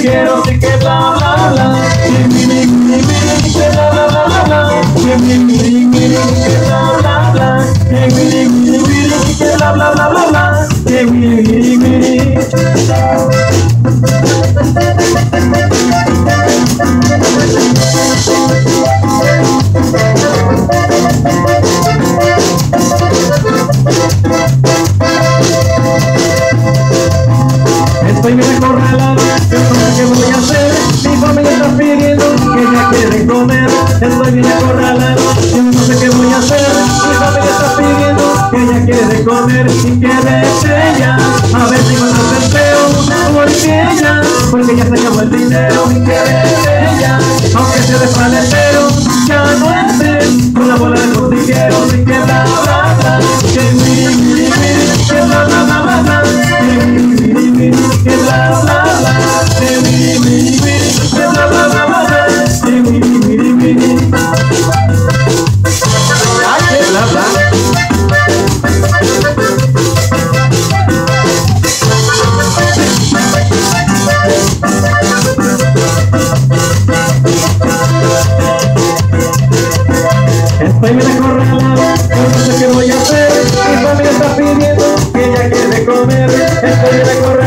quiero, sí que bla bla bla. Que miri miri miri, que bla bla bla bla. Que miri miri miri, que bla bla bla. Que miri miri miri, que bla bla bla bla bla. Que miri miri miri. Estoy bien acorralado, yo no sé qué voy a hacer. Mi familia está pidiendo que ya quieren comer. Estoy bien acorralado, yo no sé qué voy a hacer. Mi familia está pidiendo que ya quiere comer. Y que desee ella, a ver si encuentras empleo. Porque ella, porque ya se acabó el dinero. Y que desee ella, aunque sea de paletero, ya no estés con la bola de tortilleros. Y que bla bla bla, que miri miri miri, que bla bla bla bla bla. Que miri miri miri, que bla bla bla. Que miri miri miri, que bla bla bla bla bla. Que miri miri miri. Ah, que bla bla. Estoy bien acorralado, yo no sé qué voy a hacer. Mi familia está pidiendo que ella quiere comer. Estoy bien acorralado.